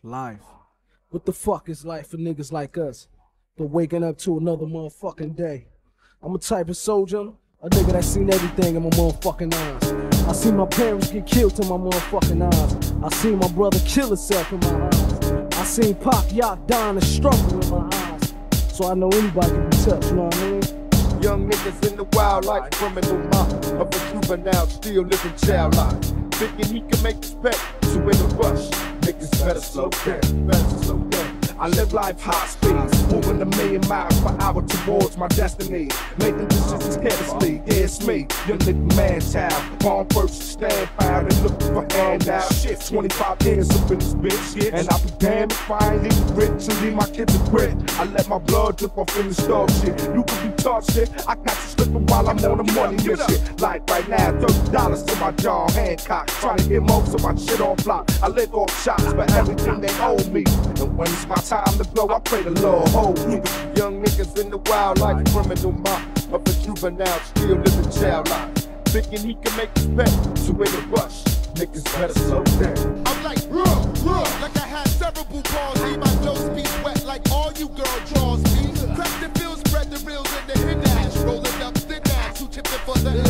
Life. What the fuck is life for niggas like us? But waking up to another motherfucking day. I'm a type of soldier, a nigga that seen everything in my motherfucking eyes. I seen my parents get killed in my motherfucking eyes. I seen my brother kill himself in my eyes. I seen Pop Yacht dying and struggle in my eyes. So I know anybody can be touched, you know what I mean? Young niggas in the wild like criminal mind of a juvenile, still living child life. Thinking he can make respect to in a rush. Niggas better slow down, better slow down. I live life high speed, moving 1,000,000 miles per hour towards my destiny. Making decisions carelessly, yeah, it's me, young nigga man child. Born first, stand proud and looking for handouts. Shit, 25 years up in this bitch, and I'll be damned if I ain't even rich and leave my kids a grit. I let my blood drip off in the dog shit. You can be taught shit, I got you slipping while I'm on the money mission. Like right now, $30 to my jaw, Hancock. Trying to get most of my shit on block. I lick off shots for everything they owe me. And when it's my time to blow, I pray the Lord hold me. Young niggas in the wild like criminal mind of a juvenile, still living child life. Thinking he can make respect to in a rush. Niggas better slow down. I'm like, like I had cerebral palsy. My clothes be wet like all you girl draws me. Crack the bills, spread the reels in the hit ash. Rolling up thin ass, who tipping for the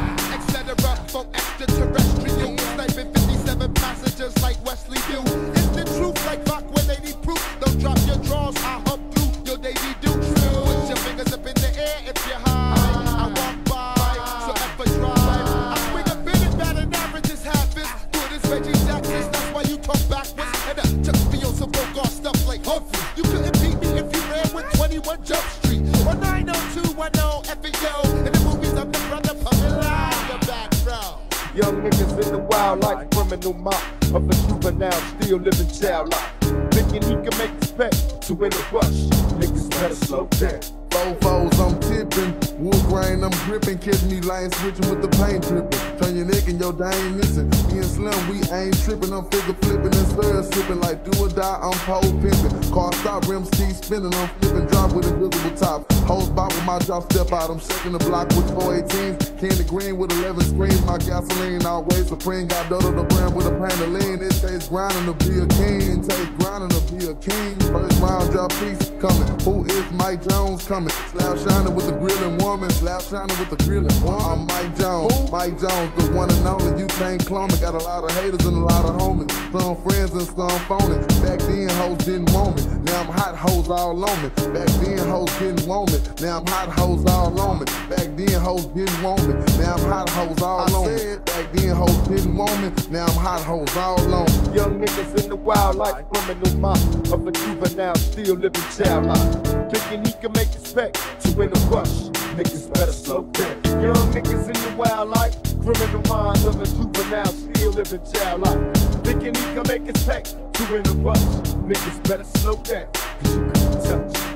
etc. For extraterrestrial. Sniping 57 passengers like Wesley Hill. It's the truth like rock when they need proof. Don't drop your drawers, I hump through your Davy Duke. Put your fingers up in the air if you're high. I walk by, so ever drive. I swing a bit and bad and average is half as good as Reggie Jackson's. That's why you talk backwards. And I just be on some Bogart stuff like Humphrey. You couldn't beat me if you ran with 21 Jump Street. Or 90210 FNO. In the movies, I'm the brother pumping loud the background. Young niggas in the wild like criminal mind of a juvenile, still living child life. Thinking he can make respect to in a rush. Niggas better slow down. Fofos, I'm tipping. Wood grain, I'm gripping. Catch me lane switching with the paint dripping. Turn your neck and your day ain't missing. Me and Slim, we ain't tripping. I'm figure flipping and slur sipping. Like do or die, I'm pole pimping. Car stop, rims keep spinning. I'm flipping, drop with invisible top. Hose bop with my drop, step out. I'm shaking the block with 418s. Candy green with 11 screens. My gasoline always supreme. Got dodo the brand with a pan of lean. It tastes grinding to be a king. Tastes grinding to be a king. First round drop piece coming. Who is Mike Jones coming? Slap shining with the grilling woman. Slap shining with the grilling woman. I'm Mike Jones. Who? Mike Jones, the one and only. You can't clone me. Got a lot of haters and a lot of homies. Some friends and some phony. Back then, hoes didn't want me. Now I'm hot hoes all on me. Back then, hoes didn't want me. Now I'm hot hoes all on me. Back then, hoes didn't want me. Now I'm hot hoes all on me. Back then, hoes didn't want me. Now I'm hot hoes all on me. Young niggas in the wild like criminal mind of a juvenile, still living child life. Thinking he can make respect to in a rush. Niggas better slow down. Young niggas in the wild like criminal mind of a juvenile, still living child life. Thinking he can make respect to in a rush. Niggas better slow down, 'cause you can touch.